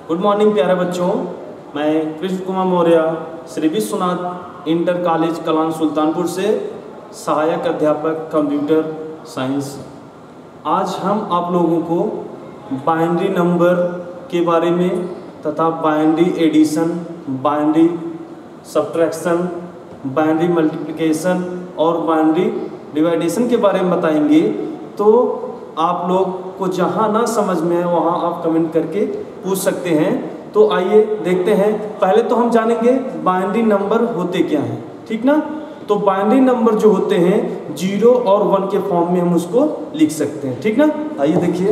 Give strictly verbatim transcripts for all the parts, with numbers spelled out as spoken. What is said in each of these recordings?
Good morning प्यारे बच्चों, मैं कृष्ण कुमार मौर्य श्री विश्वनाथ इंटर कॉलेज कलान सुल्तानपुर से सहायक अध्यापक कंप्यूटर साइंस। आज हम आप लोगों को बाइनरी नंबर के बारे में तथा binary addition, binary subtraction, binary multiplication और बाइनरी डिवाइडेशन के बारे में बताएंगे। तो आप लोग को जहाँ ना समझ में है वहाँ आप कमेंट करके पूछ सकते हैं। तो आइए देखते हैं। पहले तो हम जानेंगे बाइनरी नंबर होते क्या हैं, ठीक ना। तो बाइनरी नंबर जो होते हैं जीरो और वन के फॉर्म में हम उसको लिख सकते हैं, ठीक ना। आइए देखिए,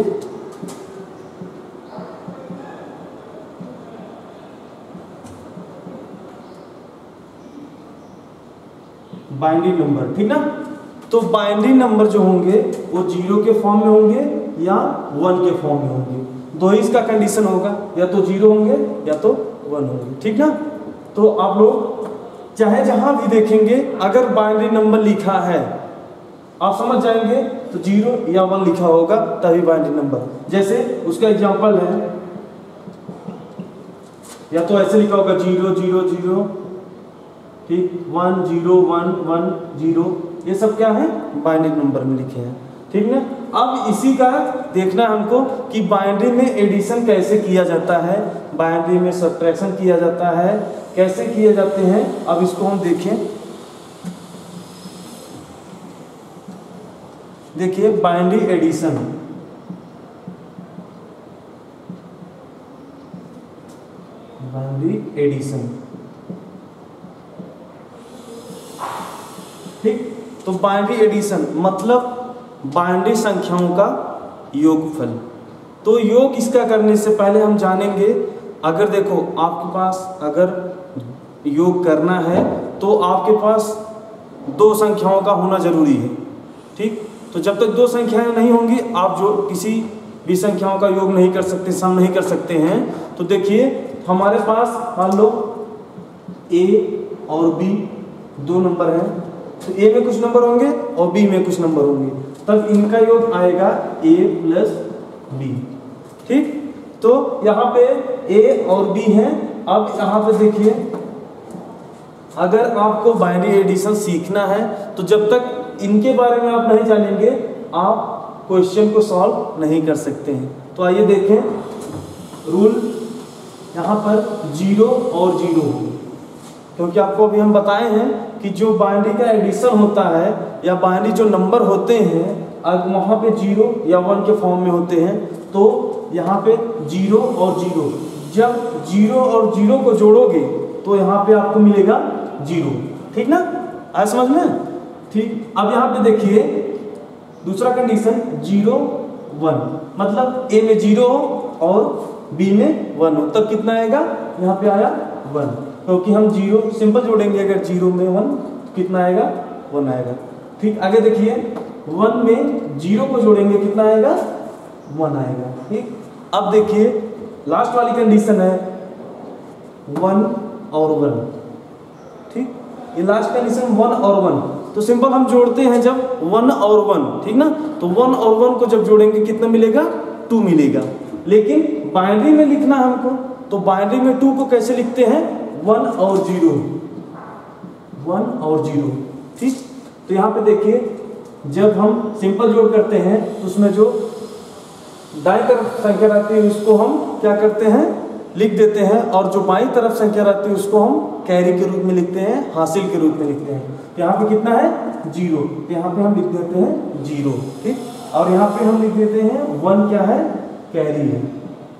बाइनरी नंबर, ठीक ना। तो बाइनरी नंबर जो होंगे वो जीरो के फॉर्म में होंगे या वन के फॉर्म में होंगे। दो ही इसका कंडीशन होगा, या तो जीरो होंगे या तो वन होंगे, ठीक ना। तो आप लोग चाहे जहां भी देखेंगे अगर बाइनरी नंबर लिखा है आप समझ जाएंगे तो जीरो या वन लिखा होगा तभी बाइनरी नंबर। जैसे उसका एग्जांपल है, या तो ऐसे लिखा होगा जीरो जीरो जीरो, ठीक, one zero one one zero, ये सब क्या है बाइनरी नंबर में लिखे हैं, ठीक ना। अब इसी का देखना हमको कि बाइनरी में एडिशन कैसे किया जाता है, बाइनरी में सब्ट्रैक्शन किया जाता है, कैसे किए जाते हैं। अब इसको हम देखें, देखिए बाइनरी एडिशन, बाइनरी एडिशन, ठीक। तो बाइनरी एडिशन मतलब बाइनरी संख्याओं का योगफल। तो योग इसका करने से पहले हम जानेंगे, अगर देखो आपके पास अगर योग करना है तो आपके पास दो संख्याओं का होना जरूरी है, ठीक। तो जब तक दो संख्याएं नहीं होंगी आप जो किसी भी संख्याओं का योग नहीं कर सकते, सम नहीं कर सकते हैं। तो देखिए हमारे पास मान लो ए और बी दो नंबर हैं, तो ए में कुछ नंबर होंगे और बी में कुछ नंबर होंगे, तब इनका योग आएगा ए प्लस बी, ठीक। तो यहाँ पे ए और बी हैं। अब यहाँ पे देखिए, अगर आपको बाइनरी एडिशन सीखना है तो जब तक इनके बारे में आप नहीं जानेंगे आप क्वेश्चन को सॉल्व नहीं कर सकते हैं। तो आइए देखें रूल, यहाँ पर जीरो और जीरो होंगे, क्योंकि आपको अभी हम बताए हैं कि जो बाइनरी का एडिशन होता है या बाइनरी जो नंबर होते हैं अगर वहाँ पे जीरो या वन के फॉर्म में होते हैं, तो यहाँ पे जीरो और जीरो, जब जीरो और जीरो को जोड़ोगे तो यहाँ पे आपको मिलेगा जीरो, ठीक ना। आया समझ में, ठीक। अब यहाँ पे देखिए दूसरा कंडीशन जीरो वन, मतलब ए में जीरो हो और बी में वन हो, तब कितना आएगा, यहाँ पे आया वन, क्योंकि हम जीरो सिंपल जोड़ेंगे। अगर जीरो में वन तो कितना आएगा, वन आएगा, ठीक। आगे देखिए वन में जीरो को जोड़ेंगे कितना आएगा, वन आएगा, ठीक। अब देखिए लास्ट वाली कंडीशन है वन और वन, ठीक। ये लास्ट कंडीशन वन और वन, तो सिंपल हम जोड़ते हैं जब वन और वन, ठीक ना। तो वन और वन को जब जोड़ेंगे कितना मिलेगा, टू मिलेगा। लेकिन बाइनरी में लिखना हमको, तो बाइनरी में टू को कैसे लिखते हैं, वन और जीरो, वन और जीरो, ठीक। तो यहाँ पे देखिए जब हम सिंपल जोड़ करते हैं तो उसमें जो दाईं तरफ संख्या रहती है उसको हम क्या करते हैं, लिख देते हैं, और जो बाईं तरफ संख्या रहती है उसको हम कैरी के रूप में लिखते हैं, हासिल के रूप में लिखते हैं। यहाँ पे कितना है, जीरो, तो यहाँ पे हम लिख देते हैं जीरो, ठीक। और यहाँ पे हम लिख देते हैं वन क्या है, कैरी है,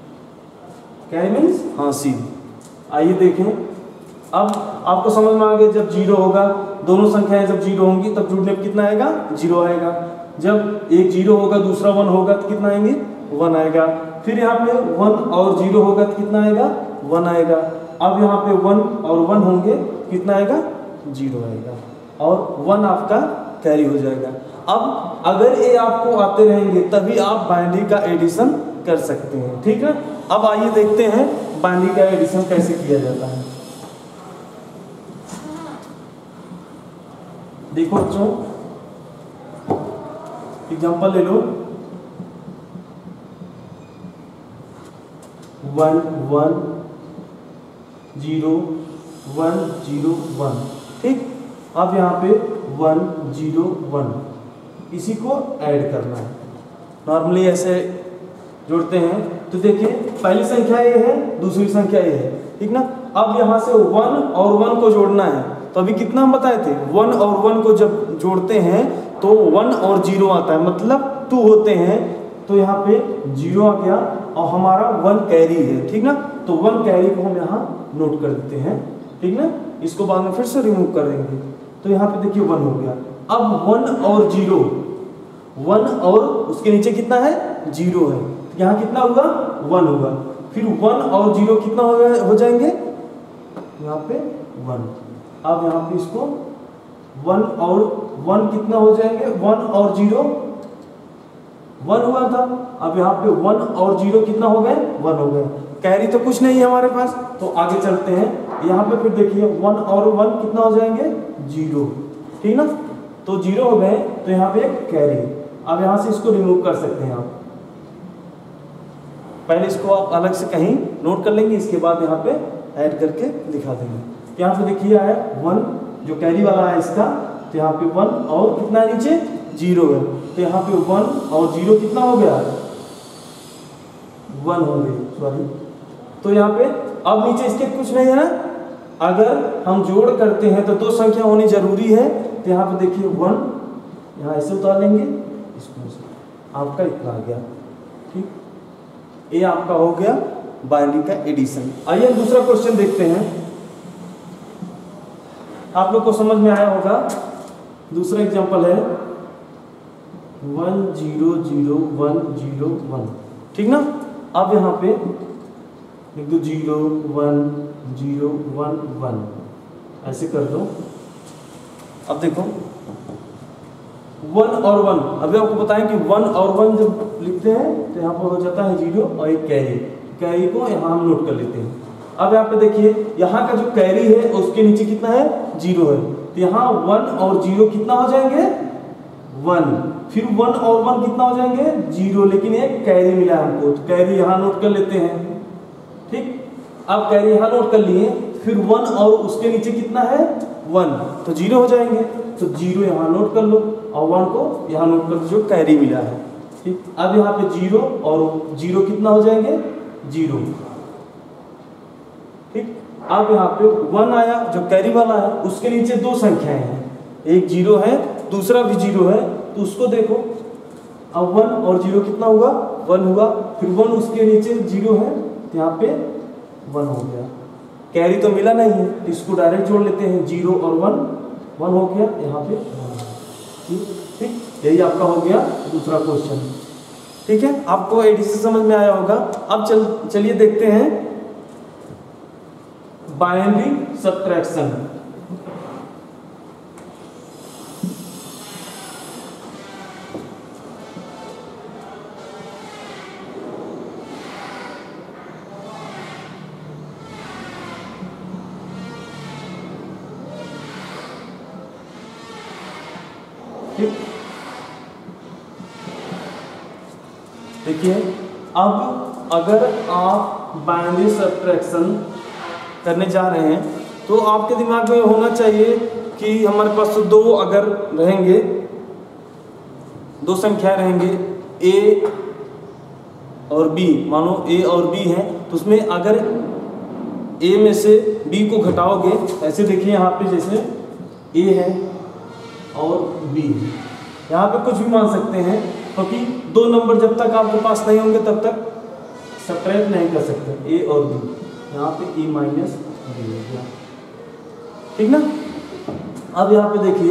कैरी मीन्स हासिल। आइए देखें, अब आपको समझ में आ गया, जब जीरो होगा, दोनों संख्याएं जब जीरो होंगी तब जुड़ने पर कितना आएगा, जीरो आएगा। जब एक जीरो होगा दूसरा वन होगा तो कितना आएंगे, वन आएगा। फिर यहाँ पे वन और जीरो होगा तो कितना आएगा, वन आएगा। अब यहाँ पे वन और वन होंगे कितना आएगा, जीरो आएगा, और वन आपका कैरी हो जाएगा। अब अगर ये आपको आते रहेंगे तभी आप बाइनरी का एडिशन कर सकते हैं, ठीक है। अब आइए देखते हैं बाइनरी का एडिशन कैसे किया जाता है। देखो बच्चों एग्जांपल ले लो, one one zero one zero one, ठीक। अब यहाँ पे वन जीरो वन, इसी को ऐड करना है। नॉर्मली ऐसे जोड़ते हैं तो देखिए पहली संख्या ये है, दूसरी संख्या ये है, ठीक ना। अब यहाँ से वन और वन को जोड़ना है, तो अभी कितना हम बताए थे, वन और वन को जब जोड़ते हैं तो वन और जीरो आता है, मतलब टू होते हैं। तो यहाँ पे जीरो आ गया और हमारा वन कैरी है, ठीक ना। तो वन कैरी को हम यहाँ नोट कर देते हैं, ठीक ना। इसको बाद में फिर से रिमूव कर देंगे, तो यहाँ पे देखिए वन हो गया। अब वन और जीरो, वन और उसके नीचे कितना है, जीरो है, यहाँ कितना होगा, वन होगा। फिर वन और जीरो कितना हो, हो जाएंगे, यहाँ पे वन। अब यहाँ पे इसको वन और वन कितना हो जाएंगे, वन और जीरो वन हुआ था। अब यहाँ पे वन और जीरो कितना हो गए, वन हो गए। कैरी तो कुछ नहीं है हमारे पास, तो आगे चलते हैं। यहाँ पे फिर देखिए वन और वन कितना हो जाएंगे, जीरो, ठीक ना। तो जीरो हो गए, तो यहाँ पे एक कैरी। अब यहाँ से इसको रिमूव कर सकते हैं आप। पहले इसको आप अलग से कहीं नोट कर लेंगे, इसके बाद यहाँ पे ऐड करके दिखा देंगे। यहाँ पे देखिए आया वन, जो कैरी वाला है इसका, तो यहाँ पे वन और कितना नीचे, जीरो है। तो यहाँ पे वन और जीरो कितना हो गया, वन हो गए, सॉरी। तो यहाँ पे अब नीचे इसके कुछ नहीं है ना, अगर हम जोड़ करते हैं तो दो संख्या होनी जरूरी है। तो यहाँ पे देखिए वन, यहाँ ऐसे उतार लेंगे, इसको आपका इतना आ गया, ठीक। ये आपका हो गया बाइनरी का एडिशन। आइए दूसरा क्वेश्चन देखते हैं, आप लोग को समझ में आया होगा। दूसरा एग्जांपल है one zero zero one zero one, ठीक ना। अब यहाँ पे लिख दो zero one zero one one, ऐसे कर दो। अब देखो वन और वन, अभी आपको बताएं कि वन और वन जब लिखते हैं तो यहाँ पर हो जाता है जीरो और एक कैरी, कैरी को यहाँ हम नोट कर लेते हैं। अब यहाँ पे देखिए यहाँ का जो कैरी है उसके नीचे कितना है, जीरो है। तो यहाँ वन और जीरो कितना हो जाएंगे, वन। फिर वन और वन कितना हो जाएंगे, जीरो, लेकिन एक कैरी मिला हमको, तो कैरी यहाँ नोट कर लेते हैं, ठीक। अब कैरी यहाँ नोट कर लिए, फिर वन और उसके नीचे कितना है, वन, तो जीरो हो जाएंगे। तो जीरो यहाँ नोट कर लो और वन को यहाँ नोट कर लो, जो कैरी मिला है, ठीक। अब यहाँ पे जीरो और जीरो कितना हो जाएंगे, जीरो, ठीक। अब यहाँ पे वन आया जो कैरी वाला है, उसके नीचे दो संख्याएं हैं, एक जीरो है दूसरा भी जीरो है, तो उसको देखो। अब वन और जीरो कितना हुआ, वन हुआ। फिर वन उसके नीचे जीरो है, तो यहाँ पे वन हो गया। कैरी तो मिला नहीं है, तो इसको डायरेक्ट जोड़ लेते हैं, जीरो और वन, वन हो गया, यहाँ पे ठीक, ठीक। यही आपका हो गया दूसरा क्वेश्चन, ठीक है। आपको एडिशन समझ में आया होगा। अब चल चलिए देखते हैं बाइनरी सब्ट्रैक्शन। देखिए अब अगर आप बाइनरी सब्ट्रैक्शन करने जा रहे हैं तो आपके दिमाग में होना चाहिए कि हमारे पास तो दो अगर रहेंगे, दो संख्याएं रहेंगे ए और बी, मानो ए और बी है, तो उसमें अगर ए में से बी को घटाओगे, ऐसे देखिए यहाँ पे जैसे ए है और बी है, यहाँ पे कुछ भी मान सकते हैं, क्योंकि तो दो नंबर जब तक आपके पास नहीं होंगे तब तक सब्ट्रैक्ट नहीं कर सकते ए और बी। यहाँ पे ए माइनस बी हो गया, ठीक ना। अब यहाँ पे देखिए,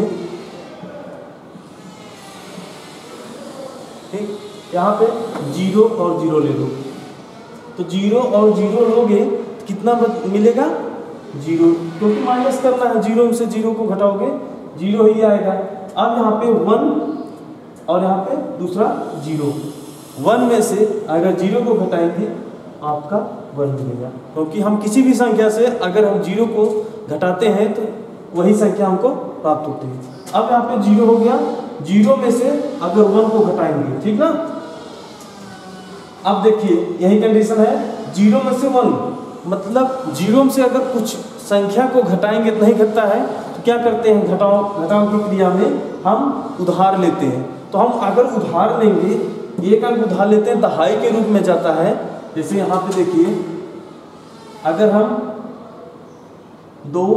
ठीक, यहाँ पे जीरो और जीरो ले लो, तो जीरो और जीरो लोगे तो कितना मिलेगा, जीरो, क्योंकि माइनस करना है, जीरो से जीरो को घटाओगे जीरो ही आएगा। अब यहाँ पे वन और यहाँ पे दूसरा जीरो, वन में से अगर जीरो को घटाएंगे आपका वन मिलेगा, क्योंकि हम किसी भी संख्या से अगर हम जीरो को घटाते हैं तो वही संख्या हमको प्राप्त होती है। अब यहाँ पे जीरो हो गया, जीरो में से अगर वन को घटाएंगे, ठीक ना। अब देखिए यही कंडीशन है, जीरो में से वन, मतलब जीरो से अगर कुछ संख्या को घटाएंगे तो नहीं घटता है, तो क्या करते हैं, घटाओ घटाओ की क्रिया में हम उधार लेते हैं। तो हम अगर उधार लेंगे, एक अंक उधार लेते हैं, दहाई के रूप में जाता है। जैसे यहाँ पे देखिए, अगर हम दो,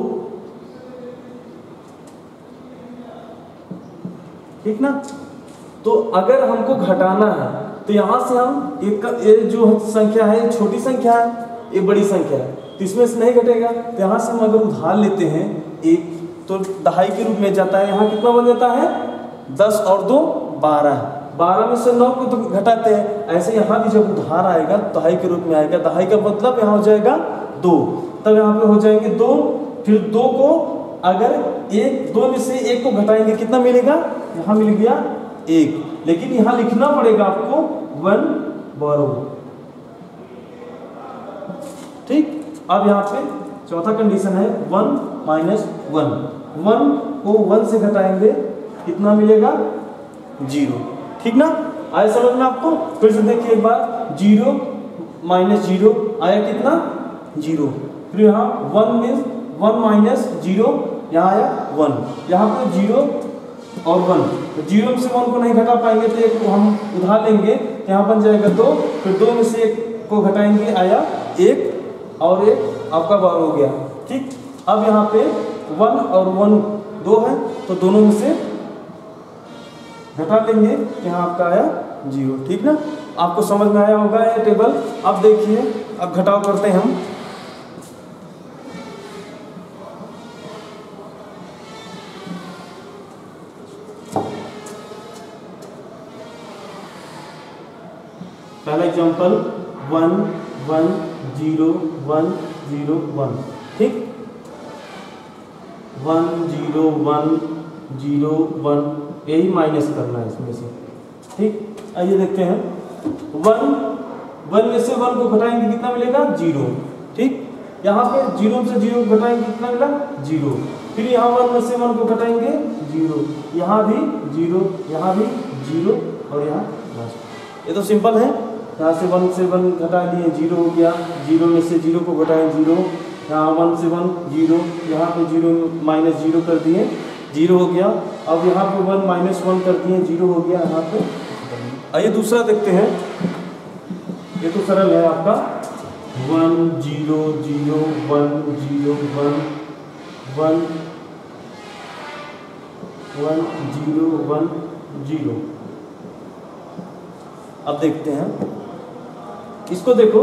ठीक ना, तो अगर हमको घटाना है तो यहाँ से हम एक ये जो संख्या है छोटी संख्या है, ये बड़ी संख्या है, तो इसमें से नहीं घटेगा। तो यहाँ से हम अगर उधार लेते हैं एक, तो दहाई के रूप में जाता है। यहाँ कितना बन जाता है, दस और दो बारह, बारह में से नौ को तो घटाते हैं। ऐसे यहाँ भी जब उधार आएगा दहाई के रूप में आएगा, दहाई का मतलब यहाँ हो जाएगा दो, तब यहाँ पे हो जाएंगे दो, फिर दो को अगर एक, दो में से एक को घटाएंगे कितना मिलेगा, यहाँ मिल गया एक, लेकिन यहाँ लिखना पड़ेगा आपको वन बोरो, ठीक। अब यहाँ पे चौथा कंडीशन है वन माइनस वन, वन को वन से घटाएंगे कितना मिलेगा, जीरो, ठीक ना, आया समझ में आपको। फिर से देखिए एक बार, जीरो माइनस जीरो आया कितना, जीरो, फिर यहाँ one means one minus zero, यहाँ आया वन, यहाँ पे जीरो और वन, तो जीरो में से वन को नहीं घटा पाएंगे तो एक को हम उधार लेंगे, यहाँ बन जाएगा दो, फिर दो में से एक को घटाएंगे आया एक, और एक आपका बारह हो गया, ठीक। अब यहाँ पे वन और वन दो है, तो दोनों में से घटा लेंगे, यहाँ आपका आया जीरो, ठीक ना। आपको समझ में आया होगा ये टेबल। अब देखिए, अब घटाव करते हैं हम। पहला example one one zero one zero one, ठीक, one zero one zero one, यही माइनस करना है इसमें से, ठीक। आइए देखते हैं, वन वन में से वन को घटाएंगे कितना मिलेगा, जीरो, ठीक। यहाँ पे जीरो से जीरो घटाएंगे कितना मिला, जीरो, फिर यहाँ वन में से वन को घटाएंगे जीरो, यहाँ भी जीरो, यहाँ भी जीरो, और यहाँ बस। ये तो सिंपल है। यहाँ से वन से वन घटा दिए, जीरो हो गया, जीरो में से जीरो को घटाएं जीरो, यहाँ वन से वन जीरो, यहाँ पे जीरो माइनस जीरो कर दिए, जीरो हो गया। अब यहाँ पे वन माइनस वन कर दिए, जीरो हो गया यहाँ पे। आइए दूसरा देखते हैं, ये तो सरल है आपका, one zero zero one zero one one one zero one zero. अब देखते हैं इसको, देखो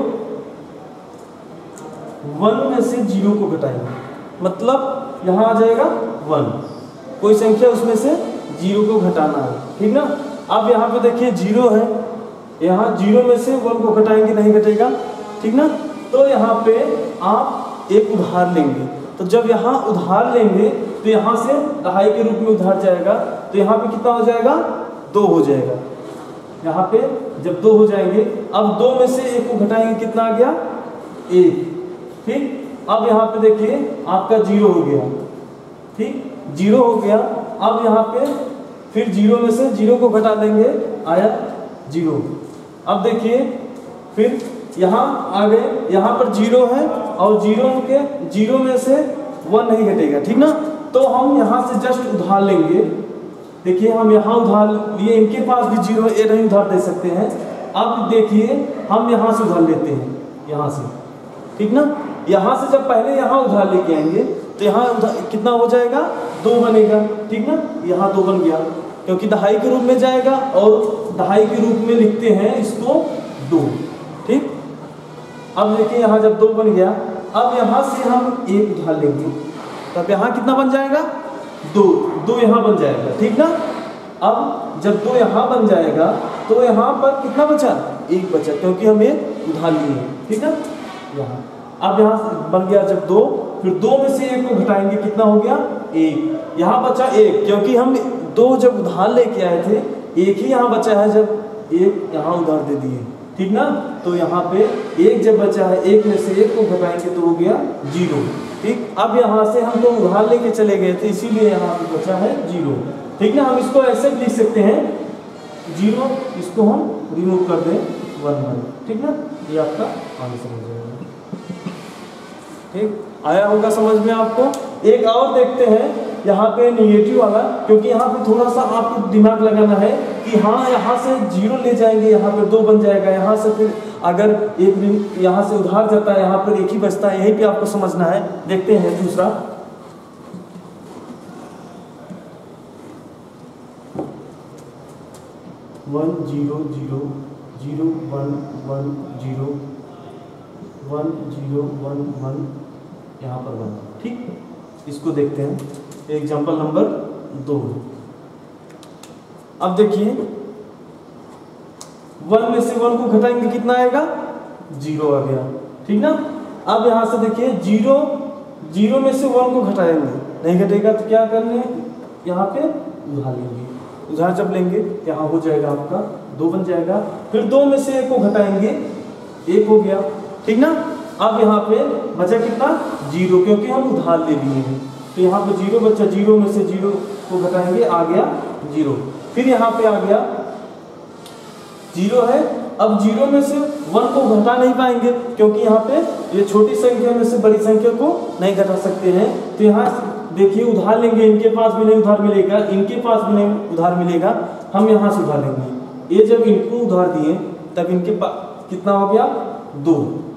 वन में से जीरो को घटाएंगे, मतलब यहाँ आ जाएगा वन, कोई संख्या उसमें से जीरो को घटाना है, ठीक ना। अब यहाँ पे देखिए जीरो है, यहाँ जीरो में से वन को घटाएंगे नहीं घटेगा, ठीक ना। तो यहाँ पे आप एक उधार लेंगे, तो जब यहाँ उधार लेंगे तो यहाँ से दहाई के रूप में उधार जाएगा, तो यहाँ पे कितना हो जाएगा, दो हो जाएगा। यहाँ पे जब दो हो जाएंगे, अब दो में से एक को घटाएंगे कितना आ गया, एक, ठीक। अब यहाँ पे देखिए आपका जीरो हो गया, ठीक, जीरो हो गया। अब यहाँ पे फिर जीरो में से जीरो को घटा देंगे, आया जीरो। अब देखिए फिर यहाँ आ गए, यहाँ पर जीरो है और जीरो के जीरो में से वन नहीं घटेगा, ठीक ना। तो हम यहाँ से जस्ट उधार लेंगे, देखिए हम यहाँ उधार लिए, इनके पास भी जीरो, ये नहीं उधार दे सकते हैं। अब देखिए हम यहाँ से उधार लेते हैं, यहाँ से, ठीक ना। यहाँ से जब पहले यहाँ उधार लेके आएंगे तो यहाँ कितना हो जाएगा, दो बनेगा, ठीक ना। यहाँ दो बन गया, क्योंकि दहाई के रूप में जाएगा और दहाई के रूप में लिखते हैं इसको दो, ठीक। अब देखिए यहाँ जब दो बन गया, अब यहाँ से हम एक उधार लेंगे, तब यहाँ कितना बन जाएगा, दो, दो यहाँ बन जाएगा, ठीक ना। अब जब दो यहाँ बन जाएगा तो यहाँ पर कितना बचा, एक बचा, क्योंकि हम एक उधार लिए, ठीक है। यहाँ अब यहाँ बन गया जब दो, फिर दो में से एक को घटाएंगे कितना हो गया, एक, यहाँ बचा एक, क्योंकि हम दो जब उधार लेके आए थे, एक ही यहाँ बचा है, जब एक यहाँ उधार दे दिए, ठीक ना। तो यहाँ पे एक जब बचा है, एक में से एक को घटाएंगे तो हो गया जीरो, ठीक। अब यहाँ से हम तो उधार लेके चले गए थे, इसीलिए यहाँ पे बचा है जीरो, ठीक ना। हम इसको ऐसे लिख सकते हैं जीरो, इसको हम रिमूव कर दें वन वन, ठीक ना। ये आपका आगे समझ जाएगा। ठीक, आया होगा समझ में आपको। एक और देखते हैं यहाँ पे निगेटिव वाला, क्योंकि यहाँ पे थोड़ा सा आपको दिमाग लगाना है कि हाँ यहाँ से जीरो ले जाएंगे, यहाँ पे दो बन जाएगा, यहाँ से फिर अगर एक यहाँ से उधार जाता है, यहाँ पर एक ही बचता है, यही पे आपको समझना है। देखते हैं दूसरा, one zero zero zero one one zero one zero one one, यहाँ पर वन। ठीक, इसको देखते हैं एग्जाम्पल नंबर दो। अब देखिए वन में से वन को घटाएंगे कितना आएगा, जीरो आ गया। ठीक ना। अब यहां से देखिए जीरो जीरो में से वन को घटाएंगे, नहीं घटेगा तो क्या करने, यहाँ पे उधार लेंगे। उधार जब लेंगे यहाँ हो जाएगा आपका दो बन जाएगा। फिर दो में से एक को घटाएंगे, एक हो गया। ठीक ना। अब यहाँ पे बचा कितना, जीरो, क्योंकि हम उधार ले लिए हैं तो यहाँ पे जीरो बचा। जीरो में से जीरो को घटाएंगे, आ गया जीरो। फिर यहाँ पे आ गया जीरो है। अब जीरो में से वन को घटा नहीं पाएंगे, क्योंकि यहाँ पे ये छोटी संख्या में से बड़ी संख्या को नहीं घटा सकते हैं। तो यहाँ देखिए उधार लेंगे, इनके पास भी नहीं उधार मिलेगा, इनके पास भी नहीं उधार मिलेगा, हम यहाँ से उधार लेंगे। ये जब इनको उधार दिए तब इनके पास कितना हो गया, दो।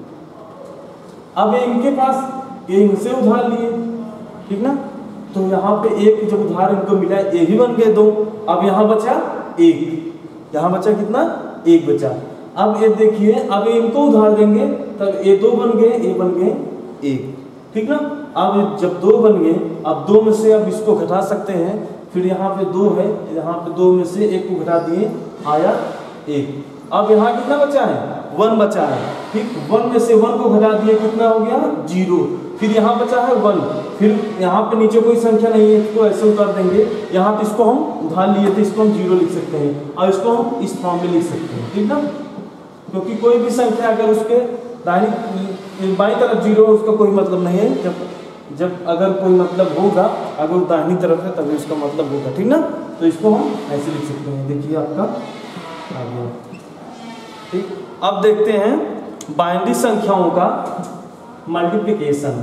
अब ये इनके पास, ये इनसे उधार लिए, ठीक ना। तो यहाँ पे एक जब उधार इनको मिला, ये भी बन गए दो। अब यहाँ बचा एक, यहाँ बचा कितना, एक बचा। अब ये देखिए, अब इनको उधार देंगे तब ये दो बन गए, ये बन गए एक। ठीक ना। अब जब दो बन गए, अब दो में से अब इसको घटा सकते हैं। फिर यहाँ पे दो है, यहाँ पे दो में से एक को घटा दिए, आया एक। अब यहाँ कितना बचा है, वन बचा है। ठीक, वन में से वन को घटा दिए, कितना हो गया, जीरो। फिर यहाँ बचा है वन। फिर यहाँ पे नीचे कोई संख्या नहीं है, इसको ऐसे उतार देंगे। यहाँ पे इसको हम उधार लिए थे, इसको हम जीरो लिख सकते हैं, और इसको हम इस फॉर्म में लिख सकते हैं। ठीक ना। क्योंकि कोई भी संख्या अगर उसके दाहिनी बाईं तरफ जीरो है, उसका कोई मतलब नहीं है। जब जब अगर कोई मतलब होगा, अगर दाहिनी तरफ है तभी उसका मतलब होगा। ठीक ना। तो इसको हम ऐसे लिख सकते हैं। देखिए आपका आ गया। ठीक, अब देखते हैं बाइनरी संख्याओं का मल्टीप्लिकेशन।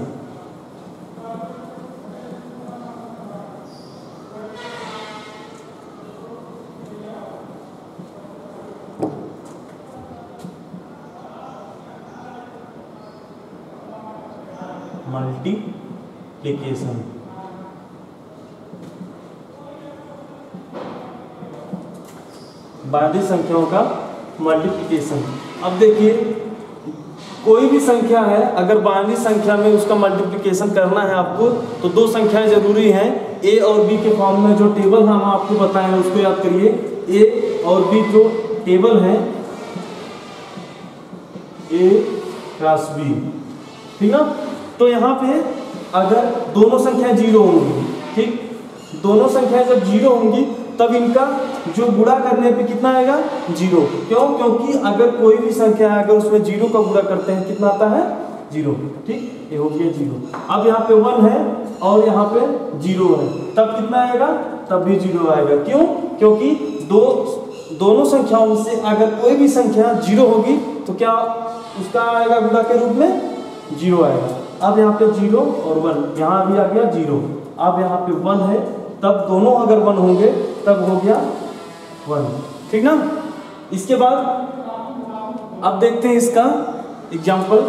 मल्टीप्लिकेशन बाइनरी संख्याओं का मल्टीप्लिकेशन। अब देखिए कोई भी संख्या है, अगर बाइनरी संख्या में उसका मल्टीप्लिकेशन करना है आपको, तो दो संख्याएं जरूरी हैं। ए और बी के फॉर्म में जो टेबल हम आपको बताए हैं उसको याद करिए। ए और बी जो टेबल है, ए क्रॉस बी। ठीक ना। तो यहाँ पे अगर दोनों संख्याएं जीरो होंगी, ठीक, दोनों संख्याएं जब जीरो होंगी तब इनका जो गुणा करने पे कितना आएगा, जीरो। क्यों, क्योंकि अगर कोई भी संख्या है, अगर उसमें जीरो का गुणा करते हैं कितना आता है, जीरो। ठीक, ये हो गया जीरो। अब यहाँ पे वन है और यहाँ पे जीरो है, तब कितना आएगा, तब भी जीरो आएगा। क्यों, क्योंकि दो दोनों संख्याओं से अगर कोई भी संख्या जीरो होगी तो क्या उसका आएगा, गुणा के रूप में जीरो आएगा। अब यहाँ पे जीरो और वन, यहाँ भी आ गया जीरो। अब यहाँ पे वन है, तब दोनों अगर वन होंगे तब हो गया वन। ठीक ना। इसके बाद अब देखते हैं इसका एग्जाम्पल।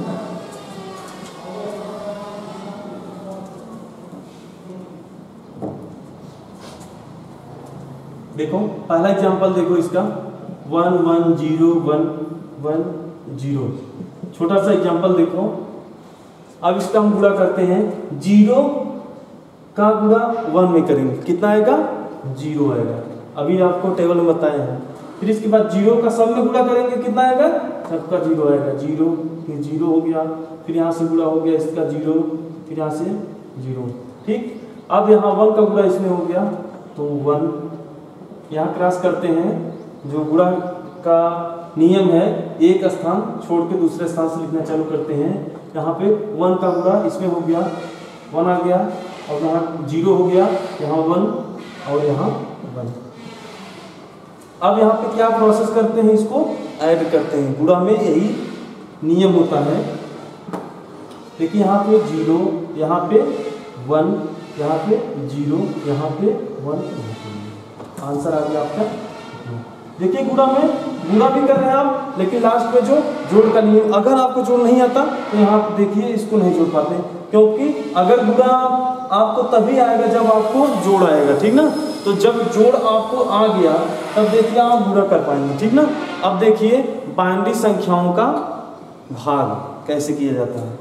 देखो पहला एग्जाम्पल देखो इसका, one one zero one one zero. छोटा सा एग्जाम्पल देखो। अब इसका हम गुणा करते हैं, जीरो का गुणा वन में करेंगे, कितना आएगा, जीरो आएगा। अभी आपको टेबल में बताए हैं। फिर इसके बाद जीरो का सब में गुणा करेंगे, कितना आएगा, सबका जीरो आएगा। जीरो, फिर जीरो हो गया, फिर यहाँ से गुणा हो गया इसका जीरो, फिर यहाँ से जीरो। ठीक, अब यहाँ वन का गुणा इसमें हो गया तो वन। यहाँ क्रॉस करते हैं, जो गुणा का नियम है, एक स्थान छोड़ के दूसरे स्थान से लिखना चालू करते हैं। यहाँ पे वन का गुणा इसमें हो गया, वन आ गया, और यहाँ जीरो हो गया, यहाँ वन और यहाँ वन। अब यहाँ पे क्या प्रोसेस करते हैं, इसको ऐड करते हैं। गुणा में यही नियम होता है। देखिए यहाँ पे जीरो, यहाँ पे वन, यहाँ पे जीरो, यहाँ पे वन, आंसर आ गया आपका। देखिए गुणा में गुणा भी कर रहे हैं आप, लेकिन लास्ट में जो जोड़ का नियम, अगर आपको जोड़ नहीं आता तो यहाँ देखिए इसको नहीं जोड़ पाते, क्योंकि अगर गुणा आपको तभी आएगा जब आपको जोड़ आएगा, ठीक ना। तो जब जोड़ आपको आ गया तब देखिए आप गुणा कर पाएंगे, ठीक ना। अब देखिए बाइनरी संख्याओं का भाग कैसे किया जाता है।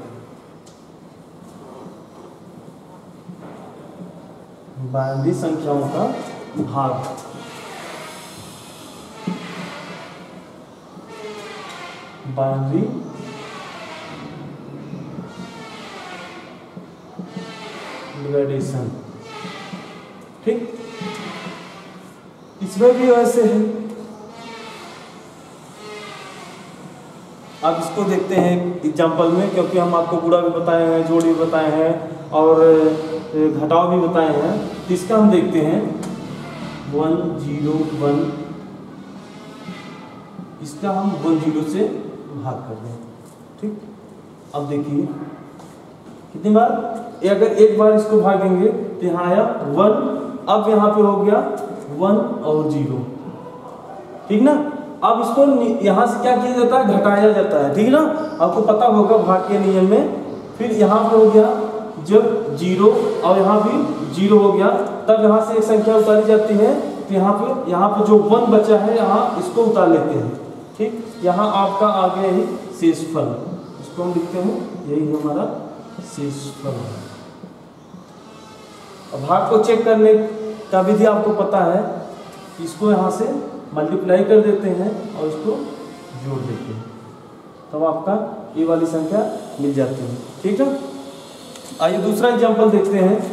बाइनरी संख्याओं का भाग, बाइनरी डिवाइडेशन, ठीक। इसमें भी वैसे है। अब इसको देखते हैं एग्जाम्पल में, क्योंकि हम आपको गुणा भी बताए हैं, जोड़ भी बताए हैं और घटाव भी बताए हैं। तो इसका हम देखते हैं वन जीरो वन, इसका हम वन जीरो से भाग कर दें, ठीक। अब देखिए कितनी बार, अगर एक बार इसको भागेंगे तो यहाँ आया वन, अब यहाँ पे हो गया वन और जीरो, ठीक ना। अब इसको यहाँ से क्या किया जाता है, घटाया जाता है, ठीक ना। आपको पता होगा भाग के नियम में। फिर यहाँ पे हो गया जब जीरो और यहाँ भी जीरो हो गया, तब यहाँ से एक संख्या उतारी जाती है। तो यहाँ पे यहाँ पे जो वन बचा है यहाँ इसको उतार लेते हैं, ठीक। यहाँ आपका आ गया ही शेषफल, इसको हम लिखते हैं, यही हमारा शेषफल है। अब भाग को चेक करने का विधि आपको पता है, इसको यहाँ से मल्टीप्लाई कर देते हैं और इसको जोड़ देते हैं, तब आपका ये वाली संख्या मिल जाती है, ठीक है। आइए दूसरा एग्जांपल देखते हैं।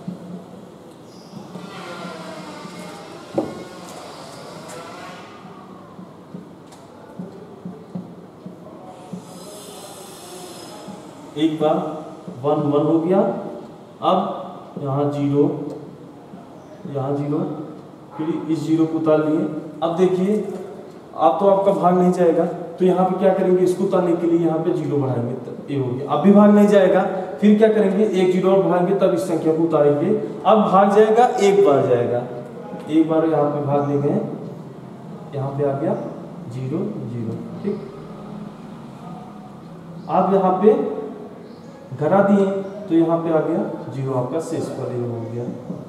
एक बार वन वन हो गया, अब यहाँ जीरो, यहाँ जीरो, फिर इस जीरो को उतार लिए। अब देखिए अब तो आपका भाग नहीं जाएगा, तो यहाँ पे क्या करेंगे, इसको उतारने के लिए यहाँ पे जीरो बढ़ाएंगे, तब ये हो गया। अब भी भाग नहीं जाएगा, फिर क्या करेंगे, एक जीरो और बढ़ाएंगे, तब इस संख्या को उतारेंगे। अब भाग जाएगा, एक बार जाएगा, एक बार यहाँ पे भाग देंगे, यहाँ पे आ गया जीरो जीरो, ठीक। अब यहाँ पे घटा दिए तो यहाँ पे आ गया जीरो, आपका शेषफल हो गया,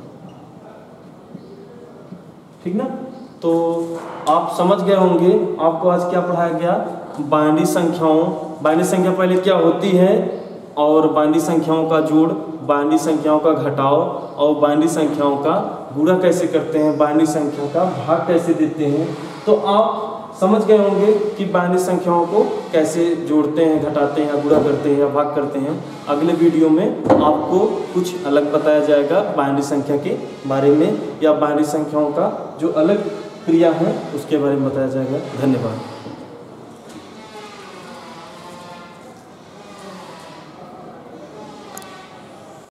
ठीक ना। तो आप समझ गए होंगे, आपको आज क्या पढ़ाया गया, बाइनरी संख्याओं, बाइनरी संख्या पहले क्या होती है और बाइनरी संख्याओं का जोड़, बाइनरी संख्याओं का घटाव और बाइनरी संख्याओं का गुणा कैसे करते हैं, बाइनरी संख्या का भाग कैसे देते हैं। तो आप समझ गए होंगे कि बाइनरी संख्याओं को कैसे जोड़ते हैं, घटाते हैं, गुणा करते हैं या भाग करते हैं। अगले वीडियो में आपको कुछ अलग बताया जाएगा बाइनरी संख्या के बारे में, या बाइनरी संख्याओं का जो अलग क्रिया है उसके बारे में बताया जाएगा। धन्यवाद।